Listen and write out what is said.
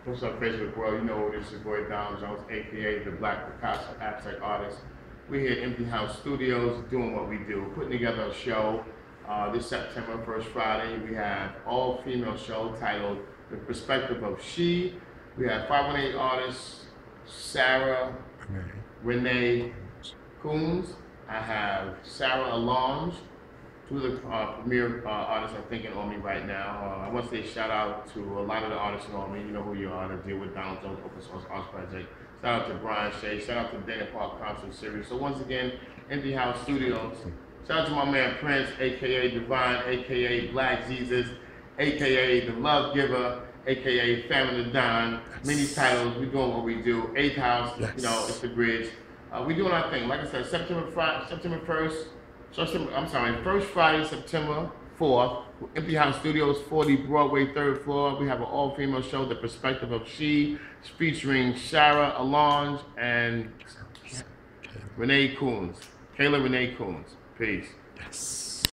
What's up, Facebook world? You know this is your boy Don Jones, aka the Black Picasso Abstract Artist. We're here at Empty House Studios doing what we do, putting together a show. This September, first Friday, we have all-female show titled The Perspective of She. We have 518 artist Sarah Renee Coons. I have Sarah Alonge, two of the premier artists are thinking on me right now. I want to say shout out to a lot of the artists on me. You know who you are to deal with Donald Jones Open Source Arts Project. Shout out to Brian Shea. Shout out to Dana Park Concert Series. So once again, Empty House Studios. Shout out to my man Prince, aka Divine, aka Black Jesus, aka The Love Giver, aka Family Don. Many titles. We're doing what we do. Eighth House. You know, it's the bridge. We're doing our thing. Like I said, September 1st. First Friday, September 4th, Empty House Studios, 40 Broadway, 3rd floor. We have an all-female show, The Perspective of She, featuring Sarah Alonge and Renee Coons. Kayla Renee Coons. Peace.